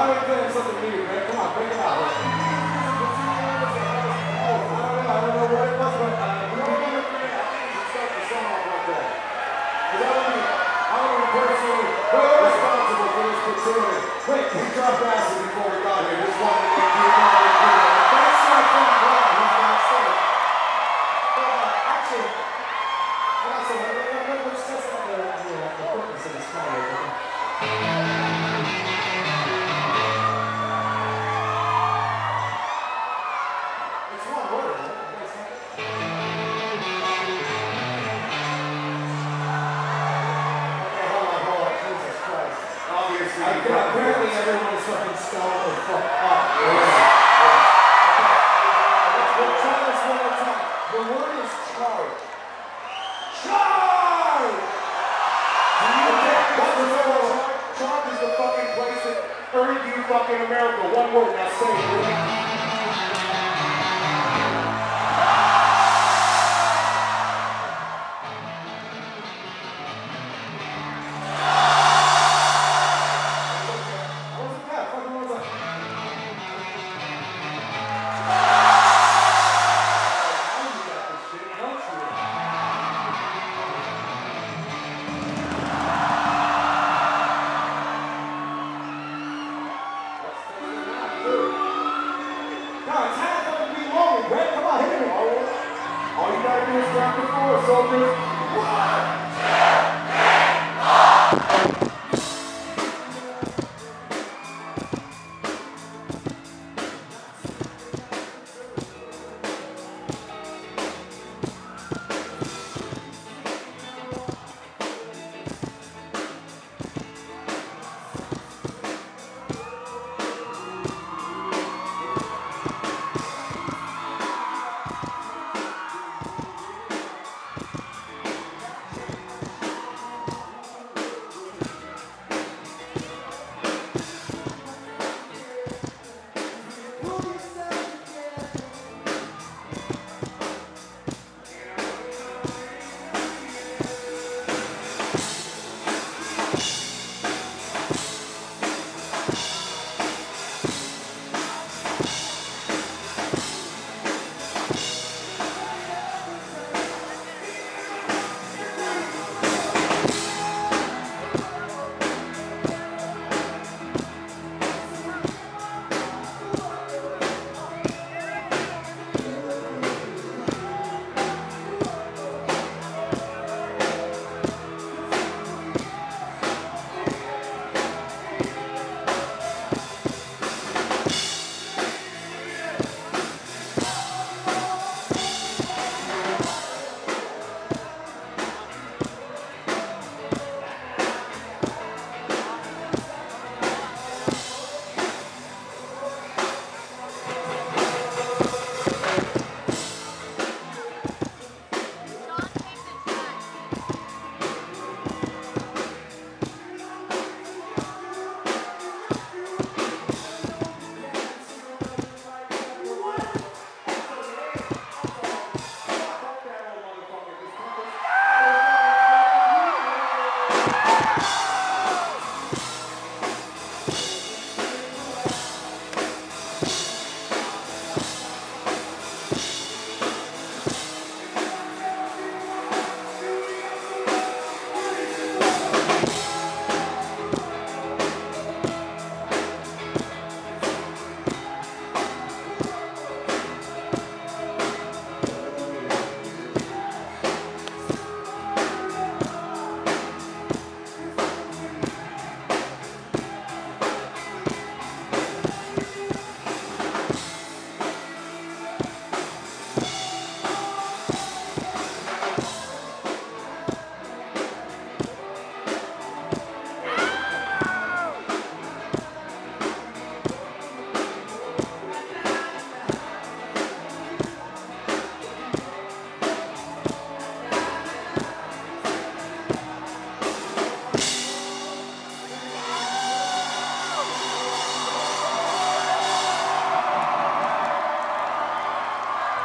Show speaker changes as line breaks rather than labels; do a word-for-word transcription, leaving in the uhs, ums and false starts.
like playing something new, man. Come on, bring it out. I don't know, I don't know what it was, but uh, we don't know what it is. I think we should start the song off like that. Because I want to be, I want to be personally responsible for this facility. Wait, we dropped acid before we got here. Just wanted to make you know what it is. That's not from Brown. He's not safe. But uh, actually, I got some, let's test out the, the, the quickness of this fire. I, apparently everyone is fucking stoned or fucked up. Yeah. Yeah. Okay. We'll try this one more time. The word is charge. Charge! Do you get what's the word charge? Charge is the fucking place that earned you fucking America. One word, now say it.